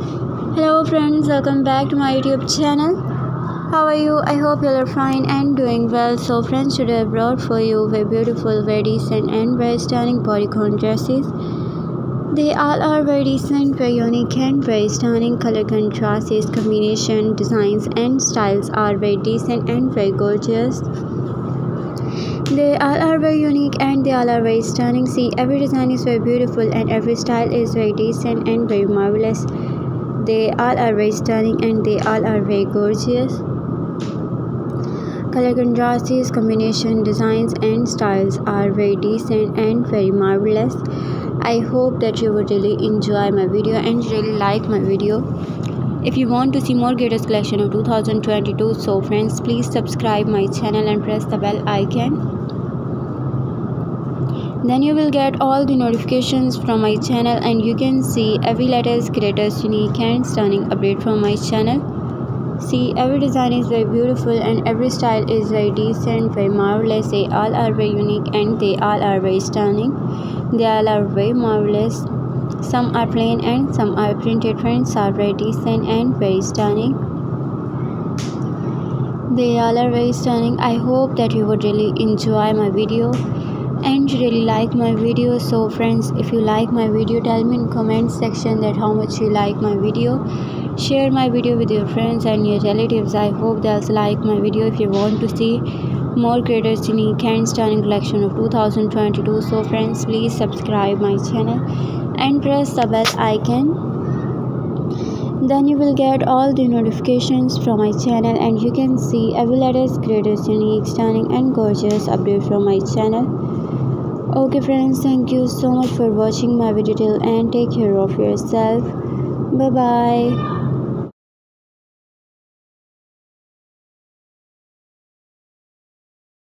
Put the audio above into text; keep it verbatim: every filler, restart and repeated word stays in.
Hello friends, welcome back to my YouTube channel. How are you? I hope you are fine and doing well. So friends, today I brought for you very beautiful, very decent and very stunning bodycon dresses. They all are very decent, very unique and very stunning. Color contrasts, combination, designs and styles are very decent and very gorgeous. They all are very unique and they all are very stunning. See, every design is very beautiful and every style is very decent and very marvelous. They all are very stunning and they all are very gorgeous. Color contrasts, combination, designs and styles are very decent and very marvelous. I hope that you would really enjoy my video and really like my video. If you want to see more greatest collection of two thousand twenty-two, so friends, please subscribe my channel and press the bell icon. Then you will get all the notifications from my channel and you can see every latest, greatest, unique and stunning update from my channel. See, every design is very beautiful and every style is very decent, very marvelous. They all are very unique and they all are very stunning. They all are very marvelous. Some are plain and some are printed. Friends are very decent and very stunning. They all are very stunning. I hope that you would really enjoy my video and really like my video. So friends, if you like my video, tell me in comment section that how much you like my video. Share my video with your friends and your relatives. I hope they also like my video. If you want to see more greatest, unique and stunning collection of two thousand twenty-two, so friends, please subscribe my channel and press the bell icon. Then you will get all the notifications from my channel and you can see every latest, greatest, unique, stunning and gorgeous update from my channel. Okay friends, thank you so much for watching my video till and take care of yourself. Bye bye.